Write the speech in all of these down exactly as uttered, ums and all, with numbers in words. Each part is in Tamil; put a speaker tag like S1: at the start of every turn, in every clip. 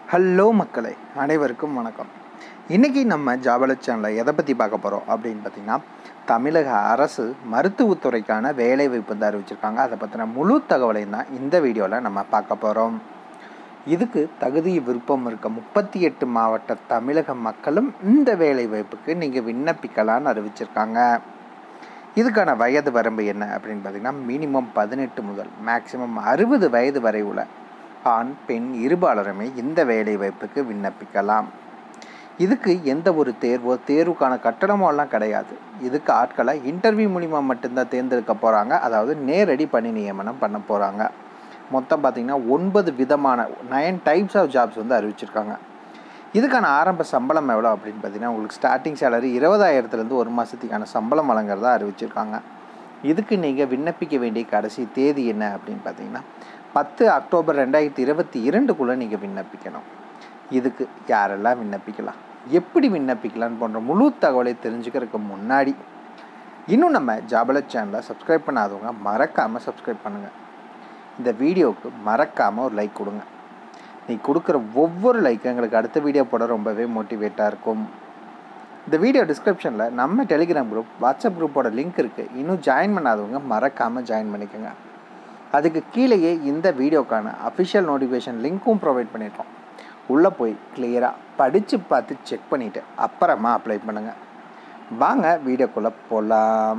S1: ஹலோ மக்களே, அனைவருக்கும் வணக்கம். இன்றைக்கி நம்ம ஜாபல சேனலில் எதை பற்றி பார்க்க போகிறோம் அப்படின்னு பார்த்திங்கன்னா, தமிழக அரசு மருத்துவத்துறைக்கான வேலைவாய்ப்பு தான் அறிவிச்சிருக்காங்க. அதை பற்றின முழு தகவலையும் தான் இந்த வீடியோவில் நம்ம பார்க்க போகிறோம். இதுக்கு தகுதி விருப்பம் இருக்க முப்பத்தி எட்டு மாவட்ட தமிழக மக்களும் இந்த வேலைவாய்ப்புக்கு நீங்கள் விண்ணப்பிக்கலான்னு அறிவிச்சிருக்காங்க. இதுக்கான வயது வரம்பு என்ன அப்படின்னு பார்த்திங்கன்னா, மினிமம் பதினெட்டு முதல் மேக்சிமம் அறுபது வயது வரை உள்ள ஆண் பெண் இருபாலருமே இந்த வேலைவாய்ப்புக்கு விண்ணப்பிக்கலாம். இதுக்கு எந்த ஒரு தேர்வோ தேர்வுக்கான கட்டணமோ எல்லாம் கிடையாது. இதுக்கு ஆட்களை இன்டர்வியூ மூலிமா மட்டும்தான் தேர்ந்தெடுக்க போகிறாங்க. அதாவது நேரடி பணி நியமனம் பண்ண போகிறாங்க. மொத்தம் பார்த்திங்கன்னா ஒன்பது விதமான நைன் டைப்ஸ் ஆஃப் ஜாப்ஸ் வந்து அறிவிச்சிருக்காங்க. இதுக்கான ஆரம்ப சம்பளம் எவ்வளோ அப்படின்னு பார்த்திங்கன்னா, உங்களுக்கு ஸ்டார்டிங் சேலரி இருபதாயிரத்துலேருந்து ஒரு மாதத்துக்கான சம்பளம் வழங்குறதா அறிவிச்சிருக்காங்க. இதுக்கு நீங்கள் விண்ணப்பிக்க வேண்டிய கடைசி தேதி என்ன அப்படின்னு பார்த்தீங்கன்னா, பத்து அக்டோபர் ரெண்டாயிரத்தி இருபத்தி இரண்டுக்குள்ளே நீங்கள் விண்ணப்பிக்கணும். இதுக்கு யாரெல்லாம் விண்ணப்பிக்கலாம், எப்படி விண்ணப்பிக்கலான்னு போன்ற முழு தகவலை தெரிஞ்சுக்கிறதுக்கு முன்னாடி இன்னும் நம்ம ஜாபல சேனலை சப்ஸ்கிரைப் பண்ணாதவங்க மறக்காமல் சப்ஸ்கிரைப் பண்ணுங்கள். இந்த வீடியோவுக்கு மறக்காமல் ஒரு லைக் கொடுங்க. நீ கொடுக்குற ஒவ்வொரு லைக்கும் எங்களுக்கு அடுத்த வீடியோ போட ரொம்பவே மோட்டிவேட்டாக இருக்கும். இந்த வீடியோ டிஸ்கிரிப்ஷனில் நம்ம டெலிகிராம் குரூப், வாட்ஸ்அப் குரூப்போட லிங்க் இருக்குது. இன்னும் ஜாயின் பண்ணாதவங்க மறக்காமல் ஜாயின் பண்ணிக்கோங்க. அதுக்கு கீழேயே இந்த வீடியோக்கான அஃபிஷியல் நோட்டிஃபிகேஷன் லிங்க்கும் ப்ரொவைட் பண்ணியிருக்கோம். உள்ளே போய் கிளியராக படித்து பார்த்து செக் பண்ணிவிட்டு அப்புறமா அப்ளை பண்ணுங்கள். வாங்க வீடியோக்குள்ளே போகலாம்.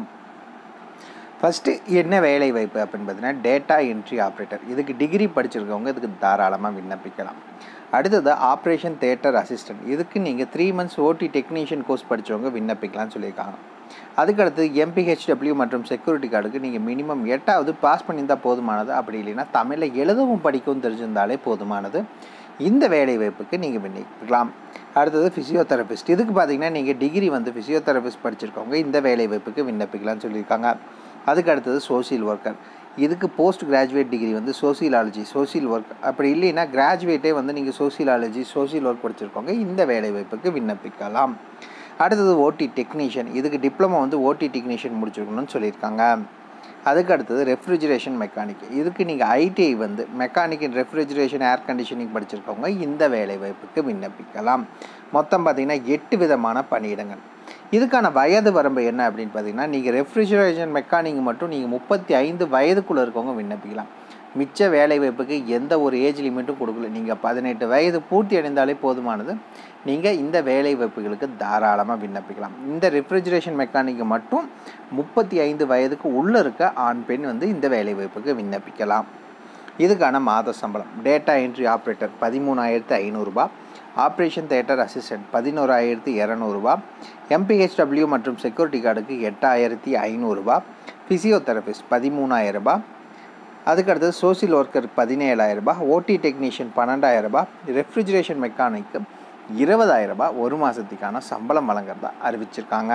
S1: ஃபஸ்ட்டு என்ன வேலை வாய்ப்பு அப்படின்னு பார்த்தீங்கன்னா, டேட்டா என்ட்ரி ஆப்ரேட்டர். இதுக்கு டிகிரி படிச்சிருக்கவங்க இதுக்கு தாராளமாக விண்ணப்பிக்கலாம். அடுத்தது ஆப்ரேஷன் தியேட்டர் அசிஸ்டன்ட். இதுக்கு நீங்கள் three months OT technician course படித்தவங்க விண்ணப்பிக்கலாம்னு சொல்லியிருக்காங்க. அதுக்கடுத்து எம்பிஹெச்டபிள்யூ மற்றும் செக்யூரிட்டி கார்டுக்கு நீங்கள் மினிமம் எட்டாவது பாஸ் பண்ணியிருந்தால் போதுமானது. அப்படி இல்லைன்னா தமிழில் எழுதவும் படிக்கவும் தெரிஞ்சிருந்தாலே போதுமானது. இந்த வேலை வாய்ப்புக்கு நீங்கள் விண்ணப்பிக்கலாம். அடுத்தது ஃபிசியோதெரபிஸ்ட். இதுக்கு பார்த்தீங்கன்னா, நீங்கள் டிகிரி வந்து ஃபிசியோதெரபிஸ்ட் படிச்சிருக்கவங்க இந்த வேலை வாய்ப்புக்கு விண்ணப்பிக்கலாம்னு சொல்லியிருக்காங்க. அதுக்கு அடுத்தது சோசியல் ஒர்க்கர். இதுக்கு போஸ்ட் கிராஜுவேட் டிகிரி வந்து சோசியலாலஜி, சோசியல் ஒர்க். அப்படி இல்லைன்னா கிராஜுவேட்டே வந்து நீங்கள் சோசியலாலஜி, சோசியல் ஒர்க் படிச்சிருக்கவங்க இந்த வேலை வாய்ப்புக்கு விண்ணப்பிக்கலாம். அடுத்தது ஓடி டெக்னீஷியன். இதுக்கு டிப்ளமோ வந்து ஓடி டெக்னீஷியன் முடிச்சிருக்கணும்னு சொல்லியிருக்காங்க. அதுக்கு அடுத்தது ரெஃப்ரிஜரேஷன் மெக்கானிக். இதுக்கு நீங்கள் ஐடிஐ வந்து mechanic in refrigeration air conditioning படிச்சிருக்கவங்க இந்த வேலை வாய்ப்புக்கு விண்ணப்பிக்கலாம். மொத்தம் பார்த்திங்கன்னா எட்டு விதமான பணியிடங்கள். இதுக்கான வயது வரம்பு என்ன அப்படின்னு பார்த்தீங்கன்னா, நீங்கள் ரெஃப்ரிஜரேஷன் மெக்கானிக் மட்டும் நீங்கள் முப்பத்தி ஐந்து வயதுக்குள்ளே இருக்கவங்க விண்ணப்பிக்கலாம். மிச்ச வேலை வாய்ப்புக்கு எந்த ஒரு ஏஜ் லிமிட்டும் கொடுக்கல. நீங்கள் பதினெட்டு வயது பூர்த்தி அடைந்தாலே போதுமானது. நீங்கள் இந்த வேலை வாய்ப்புகளுக்கு தாராளமாக விண்ணப்பிக்கலாம். இந்த ரெஃப்ரிஜரேஷன் மெக்கானிக்கு மட்டும் முப்பத்தி ஐந்து வயதுக்கு உள்ளே இருக்க ஆண் பெண் வந்து இந்த வேலை வாய்ப்புக்கு விண்ணப்பிக்கலாம். இதுக்கான மாத சம்பளம் டேட்டா என்ட்ரி ஆப்ரேட்டர் பதிமூணாயிரத்து ஐநூறுரூபா, ஆப்ரேஷன் தியேட்டர் அசிஸ்டன்ட் பதினோராயிரத்தி இரநூறுபா, எம்பிஹெச்டபிள்யூ மற்றும் செக்யூரிட்டி கார்டுக்கு எட்டாயிரத்தி ஐநூறுரூபா, ஃபிசியோதெரபிஸ்ட் பதிமூணாயிரரூபா, அதுக்கடுத்தது சோசியல் ஒர்க்கர் பதினேழாயிரரூபா, ஓடி டெக்னீஷியன் பன்னெண்டாயிரரூபா, ரெஃப்ரிஜரேஷன் மெக்கானிக்கு இருபதாயிரரூபா ஒரு மாதத்துக்கான சம்பளம் வழங்குறதா அறிவிச்சிருக்காங்க.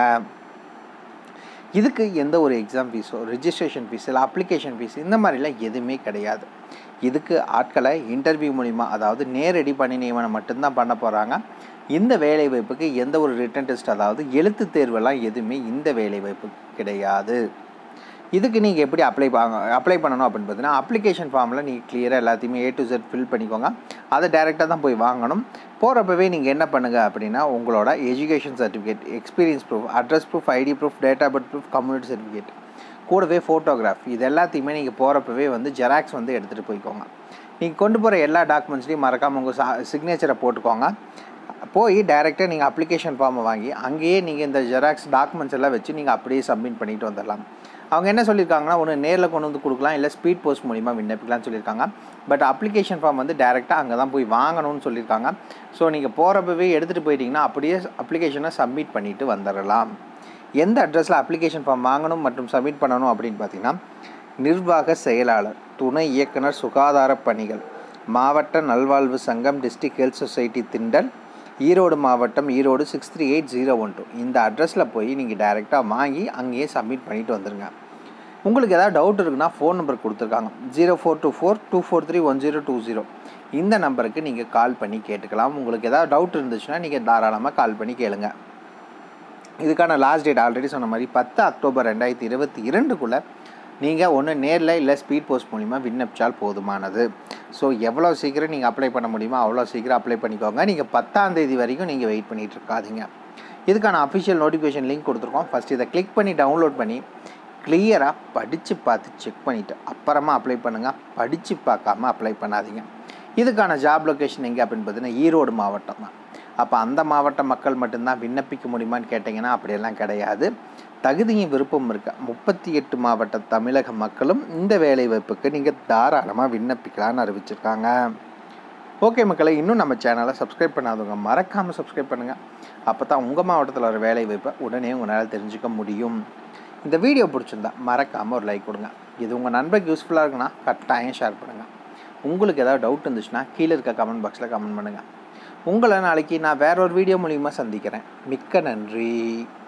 S1: இதுக்கு எந்த ஒரு எக்ஸாம் ஃபீஸோ, ரிஜிஸ்ட்ரேஷன் ஃபீஸ் இல்லை அப்ளிகேஷன் ஃபீஸ் இந்த மாதிரிலாம் எதுவுமே கிடையாது. இதுக்கு ஆட்களை இன்டர்வியூ மூலிமா, அதாவது நேரடி பணி நியமனம் மட்டும்தான் பண்ண போகிறாங்க. இந்த வேலை வாய்ப்புக்கு எந்த ஒரு ரிட்டன் டெஸ்ட், அதாவது எழுத்து தேர்வெல்லாம் எதுவுமே இந்த வேலை வாய்ப்பு கிடையாது. இதுக்கு நீங்கள் எப்படி அப்ளை அப்ளை பண்ணணும் அப்படின்னு பார்த்தீங்கன்னா, அப்ளிகேஷன் ஃபார்மில் நீங்கள் கிளியராக எல்லாத்தையுமே ஏ டு செட் ஃபில் பண்ணிக்கோங்க. அதை டைரெக்டாக தான் போய் வாங்கணும். போகிறப்பவே நீங்கள் என்ன பண்ணுங்கள் அப்படின்னா, உங்களோட education certificate, experience proof, address proof, ID proof, date of birth proof, community certificate, கூடவே ஃபோட்டோகிராஃப், இது எல்லாத்தையுமே நீங்கள் போகிறப்பவே வந்து ஜெராக்ஸ் வந்து எடுத்துகிட்டு போய்க்கோங்க. நீங்கள் கொண்டு போகிற எல்லா டாக்குமெண்ட்ஸ்லையும் மறக்காமல் உங்கள் சா சிக்னேச்சரை போட்டுக்கோங்க. போய் டைரெக்டாக நீங்கள் அப்ளிகேஷன் ஃபார்மை வாங்கி அங்கேயே நீங்கள் இந்த ஜெராக்ஸ் டாக்குமெண்ட்ஸ் எல்லாம் வச்சு நீங்கள் அப்படியே சப்மிட் பண்ணிட்டு வந்துடலாம். அவங்க என்ன சொல்லியிருக்காங்கன்னா, ஒன்று நேரில் கொண்டு வந்து கொடுக்கலாம், இல்லை ஸ்பீட் போஸ்ட் மூலிமா விண்ணப்பிக்கலாம்னு சொல்லியிருக்காங்க. பட் அப்ளிகேஷன் ஃபார்ம் வந்து டேரெக்டாக அங்கே தான் போய் வாங்கணும்னு சொல்லியிருக்காங்க. ஸோ நீங்கள் போகிறப்பவே எடுத்துகிட்டு போயிட்டீங்கன்னா அப்படியே அப்ளிகேஷனை சப்மிட் பண்ணிவிட்டு வந்துடலாம். எந்த அட்ரஸில் அப்ளிகேஷன் ஃபார்ம் வாங்கணும் மற்றும் சப்மிட் பண்ணணும் அப்படின்னு பார்த்தீங்கன்னா, நிர்வாக செயலாளர், துணை இயக்குனர் சுகாதார பணிகள், மாவட்ட நல்வாழ்வு சங்கம், district health society Thindal, Erode மாவட்டம், Erode six three eight zero one two இந்த அட்ரஸில் போய் நீங்கள் டைரெக்டாக வாங்கி அங்கேயே சப்மிட் பண்ணிவிட்டு வந்துடுங்க. உங்களுக்கு ஏதாவது டவுட் இருக்குன்னா ஃபோன் நம்பர் கொடுத்துருக்காங்க, zero four two four two four three one zero two zero இந்த நம்பருக்கு நீங்கள் கால் பண்ணி கேட்டுக்கலாம். உங்களுக்கு ஏதாவது டவுட் இருந்துச்சுன்னா நீங்கள் தாராளமாக கால் பண்ணி கேளுங்க. இதுக்கான லாஸ்ட் டேட் ஆல்ரெடி சொன்ன மாதிரி பத்து அக்டோபர் ரெண்டாயிரத்தி இருபத்தி இரண்டுக்குள்ளே நீங்கள் ஒன்று நேரில் இல்லை ஸ்பீட் போஸ்ட் மூலிமா விண்ணப்பிச்சால் போதுமானது. ஸோ எவ்வளோ சீக்கிரம் நீங்கள் அப்ளை பண்ண முடியுமோ அவ்வளோ சீக்கிரம் அப்ளை பண்ணிக்கோங்க. நீங்கள் பத்தாம் தேதி வரைக்கும் நீங்கள் வெயிட் பண்ணிகிட்டு இருக்காதீங்க. இதுக்கான அஃபிஷியல் நோட்டிஃபிகேஷன் லிங்க் கொடுத்துருக்கோம். ஃபஸ்ட் இதை கிளிக் பண்ணி டவுன்லோட் பண்ணி கிளியராக படித்து பார்த்து செக் பண்ணிவிட்டு அப்புறமா அப்ளை பண்ணுங்கள். படித்து பார்க்காம அப்ளை பண்ணாதீங்க. இதுக்கான ஜாப் லொக்கேஷன் எங்கே அப்படின்னு பார்த்தீங்கன்னா ஈரோடு மாவட்டம் தான். அப்போ அந்த மாவட்ட மக்கள் மட்டும்தான் விண்ணப்பிக்க முடியுமான்னு கேட்டிங்கன்னா அப்படியெல்லாம் கிடையாது. தகுதியும் விருப்பம் இருக்குது. முப்பத்தி எட்டு மாவட்ட தமிழக மக்களும் இந்த வேலைவாய்ப்புக்கு நீங்கள் தாராளமாக விண்ணப்பிக்கலான்னு அறிவிச்சிருக்காங்க. ஓகே மக்களை, இன்னும் நம்ம சேனலை சப்ஸ்கிரைப் பண்ணாதவங்க மறக்காமல் சப்ஸ்கிரைப் பண்ணுங்கள். அப்போ தான் உங்கள் மாவட்டத்தில் வர வேலைவாய்ப்பை உடனே உங்களால் தெரிஞ்சுக்க முடியும். இந்த வீடியோ பிடிச்சிருந்தா மறக்காமல் ஒரு லைக் கொடுங்க. இது உங்கள் நண்பருக்கு யூஸ்ஃபுல்லாக இருக்குன்னா கட்டாயம் ஷேர் பண்ணுங்கள். உங்களுக்கு ஏதாவது டவுட் இருந்துச்சுன்னா கீழே இருக்க கமெண்ட் பாக்ஸில் கமெண்ட் பண்ணுங்கள். உங்களை நாளைக்கு நான் வேற ஒரு வீடியோ மூலிமா சந்திக்கிறேன். மிக்க நன்றி.